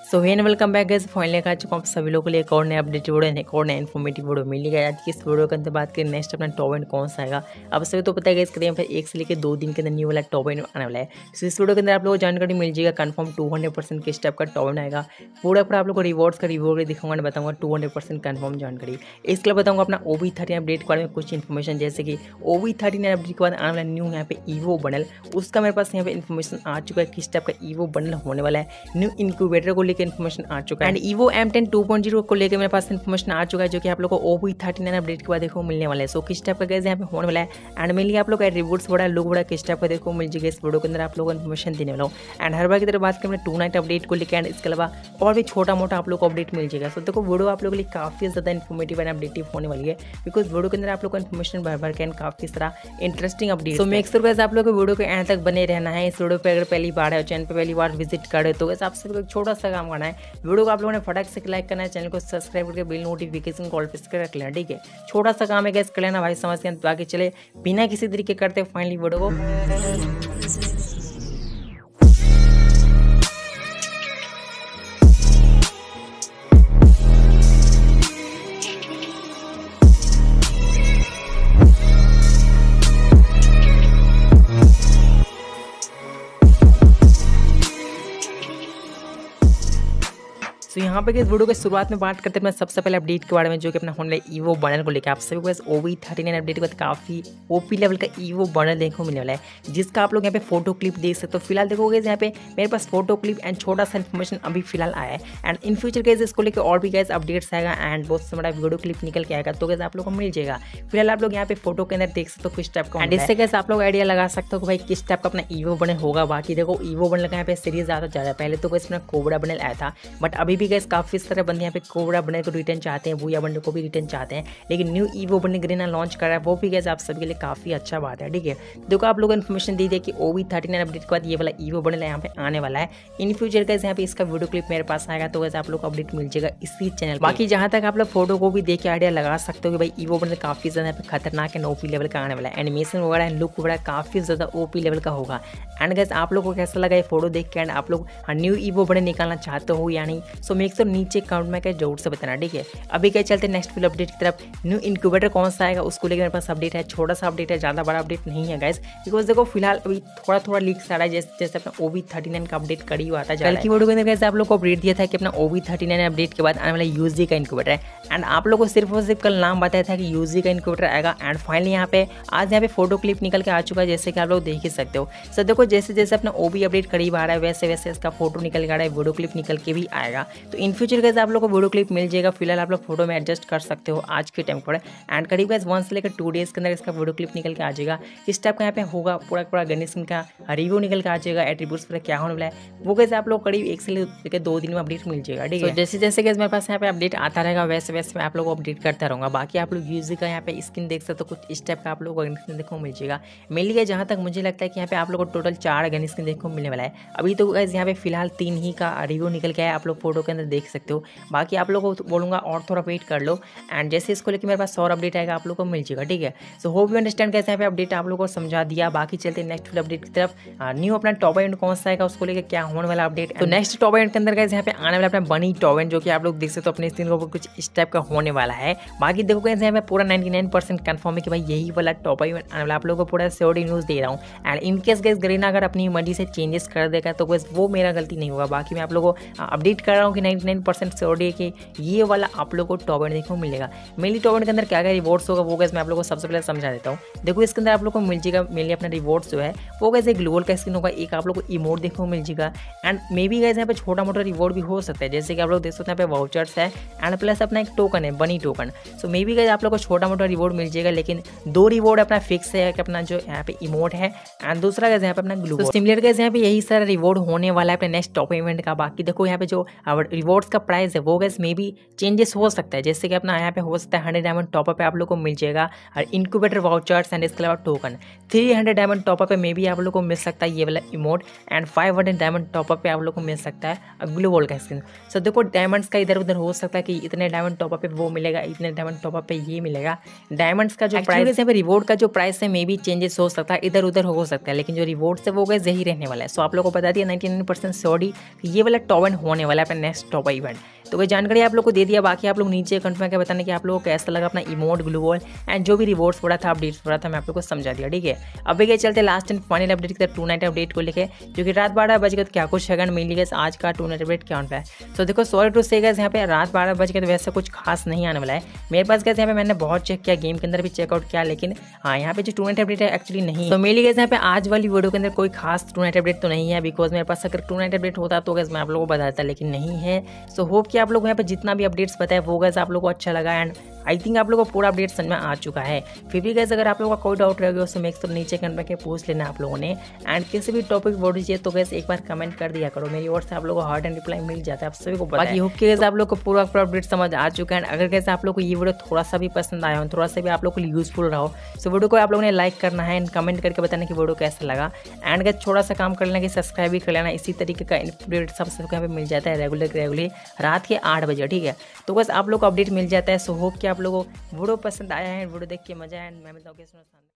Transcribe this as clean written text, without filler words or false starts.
सो हेन welcome back guys. Finally आ चुका हूँ सभी लोगों के लिए एक और नया अपडेट वीडियो एक और नया इन्फॉर्मेटिव वीडियो मिल गया। आज की इस वीडियो के अंदर बात करें नेक्स्ट अपना टॉप एंड कौन सा आएगा। अब सभी तो पता है इस करीब एक से लेकर 2 दिन के अंदर न्यू वाला टॉप एंड आने वाला है। सो इस वीडियो के अंदर आप लोगों को जानकारी मिल जाएगा कंफर्म 200% किस टाइप का टॉप एंड आएगा। पूरा आप लोग को रिवॉर्ड्स का रिवॉर्ड दिखाऊंगा, बताऊंगा 200% कंफर्म जानकारी। इसके लिए बताऊंगा अपना OB13 अपडेट के बारे में कुछ इन्फॉर्मेशन, जैसे कि OB13 अपडेट के बाद आने वाला न्यू यहाँ पे ईवो बंडल, उसका मेरे पास यहाँ पे इन्फॉर्मेशन आ चुका है किस टाइप का ईवो बंडल होने वाला है। न्यू इंक्यूबेटर को लेकर इन्फॉर्मेशन आ चुका है एंड ईवो M10 2.0 को लेकर मेरे पास इन्फॉर्मेशन आ चुका है, जो कि आप लोग को OB13 अपडेट के बाद देखो मिलने वाला है। सो किस टाइप का गैस यहाँ पे होने वाला है एंड मेनली आप लोग का रिवॉर्ड्स बड़ा लुक बड़ा किस टाइप का देखो मिल जाएगा। इस वीडियो के अंदर आप लोगों को इन्फॉर्मेशन देने वाला हूँ एंड हर बार की तरह बात करें 2 नाइट अपडेट को लेकर एंड इसके अलावा और भी छोटा मोटा आप लोग को अपडेट मिल जाएगा। सो देखो वीडियो आप लोगों के लिए काफी ज्यादा इन्फॉर्मेटिव एंड अपडेटिव होने वाली है, बिकॉज वीडियो के अंदर आप लोग को इन्फॉर्मेशन भर के एंड काफी सारा interesting update. So make sure guys आप लोग को वीडियो के एंड तक बने रहना है। इस वीडियो पे अगर पहली बार है, चैनल पे पहली बार विजिट करे तो गाइस आप सबको एक छोटा सा काम करना है, वीडियो को आप लोगों ने फटाक से लाइक करना है, चैनल को सब्सक्राइब करके बिल नोटिफिकेशन कॉल पे रख लेना, ठीक है। छोटा सा काम है गैस कर लेना भाई, समझ के बाकी चले बिना किसी तरीके करते फाइनली वीडियो को। तो यहाँ पे इस वीडियो की शुरुआत में बात करते हैं सबसे पहले अपडेट के बारे में, जो कि अपना होने वाला ईवो बंडल को लेकर। आप सभी को OB13 अपडेट के बाद काफी OP लेवल का ईवो बंडल देखने को मिलने वाला है, जिसका आप लोग यहाँ पे फोटो क्लिप देख सकते हो। फिलहाल देखोगे यहाँ पे मेरे पास फोटो क्लिप एंड छोटा सा इन्फॉर्मेशन अभी फिलहाल आया है एंड इन फ्यूचर गैस इसको लेकर और भी गैस अपडेट्स आएगा एंड बहुत से बड़ा वीडियो क्लिप निकल के आएगा, तो गैस आप लोग को मिल जाएगा। फिलहाल आप लोग यहाँ पे फोटो के अंदर देख सकते हो किस टाइप का एंड इससे गैस आप लोग आइडिया लगा सकते हो कि भाई किस टाइप का अपना ईवो बंडल होगा। बाकी देखो ईवो बंडल का यहाँ पे सीरीज ज्यादा जा रहा है, पहले तो गैस अपना कोबरा बंडल आया था, बट अभी भी गैस काफी सारे बंदे यहाँ पे कोबरा बंडल को रिटर्न चाहते हैं, बूया बंडल को भी रिटर्न चाहते हैं, लेकिन new Evo bundle Garena launch कर रहा है, वो भी गैस आप सबके लिए काफी अच्छा बात है, ठीक है। देखो आप लोग इन्फॉर्मेशन दी थी कि OB13 अपडेट के बाद ये वाला ईवो बंडल यहाँ पे आने वाला है। इन फ्यूचर गैस यहाँ पे इसका वीडियो क्लिप मेरे पास आएगा, तो गैस आप लोग को अपडेट मिल जाएगा इसी चैनल। बाकी जहां तक आप लोग फोटो को भी देख के आइडिया लगा सकते हो कि भाई ईवो बंडल काफी ज्यादा खतरनाक एंड OP लेवल का आने वाला है। एनिमेशन वगैरह लुक वगैरह काफी ज्यादा OP लेवल का होगा एंड गैस आप लोग को कैसा लगा ये फोटो देख के एंड आप लोग न्यू ईवो बंडल निकालना चाहते हो या नहीं, सो मेक श्योर नीचे कमेंट में जरूर से बताना, ठीक है। अभी क्या चलते हैं नेक्स्ट फुल अपडेट की तरफ। न्यू इंक्यूबेटर कौन सा आएगा उसको लेकर मेरे पास अपडेट है, छोटा सा अपडेट है, ज्यादा बड़ा अपडेट नहीं है गाइस, बिकॉज देखो फिलहाल अभी थोड़ा थोड़ा लीक आ रहा है, जैसे अपना OB13 का अपडेट करी हुआ था। कल की वीडियो के अंदर गाइस आप लोग को अपडेट दिया था कि अपना OB13 अपडेट के बाद आने वाला UZ का इंक्यूबेटर है एंड आप लोग को सिर्फ और सिर्फ कल नाम बताया था कि UZ का इंक्यूबेटर आएगा एंड फाइनली यहाँ पे आज यहाँ पे फोटो क्लिप निकल के आ चुका है, जैसे कि आप लोग देख ही सकते हो। सर देखो जैसे जैसे अपना OB अपडेट करीब आ रहा है वैसे वैसे इसका फोटो निकल के आ रहा है, वीडियो क्लिप निकल के भी आएगा, तो इन फ्यूचर गाइस आप लोग को वीडियो क्लिप मिल जाएगा। फिलहाल आप लोग फोटो में एडजस्ट कर सकते हो आज के टाइम पर एंड करीब गाइस 1 से लेकर 2 डेज के अंदर इसका वीडियो क्लिप निकल के आ जाएगा। किस टाइप का यहाँ पे होगा पूरा पूरा गणेश का रिव्यू निकल के आ जाएगा, एट्रीब्यूट्स पर क्या होने वाला है वो गाइस आप लोग करीब 1 से लेकर 2 दिन में अपडेट मिल जाएगा, ठीक है। जैसे जैसे गाइस मेरे पास यहाँ पे अपडेट आता रहेगा वैसे वैसे मैं आप लोग को अपडेट करता रहूँगा। बाकी आप लोग UZ का यहाँ पे स्किन देख सकते हो, कुछ इस टाइप का आप लोग को गन स्किन देखने को मिल जाएगा। मिल गया जहाँ तक मुझे लगता है कि यहाँ पे आप लोग को टोटल 4 गन स्किन देखने को मिलने वाला है। अभी तो गाइस यहाँ पे फिलहाल 3 ही का रिव्यू निकल के आया, आप लोग फोटो के अंदर देख सकते हो। बाकी आप लोग को बोलूँगा और थोड़ा वेट कर लो एंड जैसे इसको लेकर मेरे पास और अपडेट आएगा आप लोग को मिल जाएगा, ठीक है। सो होप यू अंडरस्टैंड कैसे यहाँ पे अपडेट आप लोग को समझा दिया। बाकी चलते नेक्स्ट अपडेट की तरफ। न्यू अपना टॉप इवेंट कौन सा आएगा उसको लेकर क्या होने वाला अपडेट, तो नेक्स्ट टॉप इवेंट के अंदर गाइस यहाँ पे आने वाला अपना बनी टॉप इवेंट, जो कि आप लोग देख सकते हो अपने स्क्रीन को कुछ इस टाइप का होने वाला है। बाकी देखो गाइस यहाँ पे पूरा 99% कंफर्म है कि भाई यही वाला टॉप इवेंट आने वाला, आप लोगों को पूरा सिक्योरिटी न्यूज़ दे रहा हूँ and in case guys Garena अगर अपनी मर्जी से चेंजेस कर देगा तो गाइस वो मेरा गलती नहीं होगा। बाकी मैं आप लोगों को अपडेट कर रहा हूँ कि 99% सिक्योरिटी है कि ये वाला आप लोग को टॉप इवेंट देखने को मिलेगा। मेनली टॉप इवेंट के अंदर क्या क्या रिवॉर्ड्स होगा वो गाइस मैं आप लोगों को सबसे पहले समझा देता हूँ। देखो इसके अंदर आप लोग को मिल जाएगा मेनली अपना रिवॉर्ड्स जो है वो गाइस एक ग्लोबल का स्किन होगा, एक आप लोग को इमोट देखने को मिल जाएगा एंड मे बी गाइस यहाँ पे छोटा मोटा रिवॉर्ड भी हो सकता है, जैसे कि आप लोग देख सकते हैं यहाँ पे वाउचर्स है एंड प्लस अपना एक टोकन है बनी token. So maybe guys आप लोग को छोटा मोटा रिवॉर्ड मिल जाएगा, लेकिन 2 रिवॉर्ड अपना फिक्स है कि अपना जो यहाँ पे इमोट है एंड दूसरा गाइस यहाँ पे अपना ग्लोबल। तो सिमिलर गाइस यहाँ पे यही सारा रिवॉर्ड होने वाला है अपने नेक्स्ट टॉप इवेंट का। बाकी देखो यहाँ पे जो रिवॉर्ड्स का प्राइस है वो गाइस मे बी चेंजेस हो सकता है, जैसे कि अपना यहाँ पे हो सकता है 100 डायमंड टॉपअप पे आप लोग को मिल जाएगा और इंक्यूबेटर वाउचर्स एंड इसके अलावा टोकन। 300 डायमंड टॉपअप पे मे बी आप लोग को मिल सकता है ये वाला इमोट एंड 500 डायमंड टॉपअप पे आप लोग को मिल सकता है ग्लोबल का स्किन। सो देखो डायमंड्स का इधर उधर हो सकता है कि इतने डायमंड टॉपअप पे वो मिलेगा, इतने डायमंड टॉपअप पे ये मिलेगा। डायमंड्स का जो प्राइस है रिवॉर्ड का जो प्राइस है मे बी चेंजेस हो सकता है, इधर उधर हो सकता है, लेकिन जो रिवॉर्ड्स है वो गाइस यही रहने वाला है। सो आप लोग को बता दिया 99% श्योरिटी ये वाला टॉप इवेंट होने वाला है अपने नेक्स्ट गैस टॉप इवेंट। तो वही जानकारी आप लोग को दे दिया, बाकी आप लोग नीचे कमेंट में क्या बताना कि आप लोगों को कैसा लगा अपना इमोट ग्लू वॉल एंड जो भी रिवॉर्ड्स पड़ा था, अपडेट्स पड़ा था, मैं आप लोग को समझा दिया। ठीक है, अब क्या चलते लास्ट एंड फाइनल अपडेट की टू नाइट अपडेट को लेके, जो कि रात 12 बजे क्या कुछ सेकंड मिली गए आज का टू नाइट अपडेट क्या होता है। तो देखो सॉरी टू से गैस यहाँ पे रात 12 बजे तो वैसे कुछ खास नहीं आने वाला है मेरे पास गैस। यहाँ पे मैंने बहुत चेक किया, गेम के अंदर भी चेकआउट किया, लेकिन हाँ यहाँ पे जो टू नाइट अपडेट है एक्चुअली नहीं। तो मेरी गैस यहाँ पे आज वाली वीडियो के अंदर कोई खास टू नाइट अपडेट तो नहीं है, बिकॉज मेरे पास अगर टू नाइट अपडेट होता तो गैस मैं आप लोगों को बताता, लेकिन नहीं है। सो होप कि आप लोग यहाँ पे जितना भी अपडेट्स बताए वो गैस आप लोग को अच्छा लगा एंड आई थिंक आप लोगों को पूरा अपडेट समझ में आ चुका है। फिर भी गैस अगर आप लोगों का कोई डाउट रह गया तो मेक श्योर नीचे कमेंट करके पूछ लेना आप लोगों ने, एंड किसी भी टॉपिक वीडियो चाहिए तो गैस एक बार कमेंट कर दिया करो, मेरी ओर से आप लोगों को हार्ड एंड रिप्लाई मिल जाता है आप सभी को। बाकी होप कि गैस आप लोग को पूरा अपडेट समझ आ चुका है। अगर गैस आप लोग को ये वीडियो थोड़ा सा भी पसंद आया हो, थोड़ा सा भी आप लोग को यूजफुल रहा हो, तो वीडियो को आप लोगों ने लाइक करना है एंड कमेंट करके बताना कि वीडियो कैसा लगा, एंड गैस थोड़ा सा काम कर लेना कि सब्सक्राइब भी कर लेना। इसी तरीके का अपडेट सबसे यहाँ पे मिल जाता है रेगुलर रात के 8 बजे। ठीक है, तो बस आप लोग को अपडेट मिल जाता है। सो होप कि आप लोगों को वीडियो पसंद आया है, वीडियो देख के मजा है, मैं मिलता हूँ।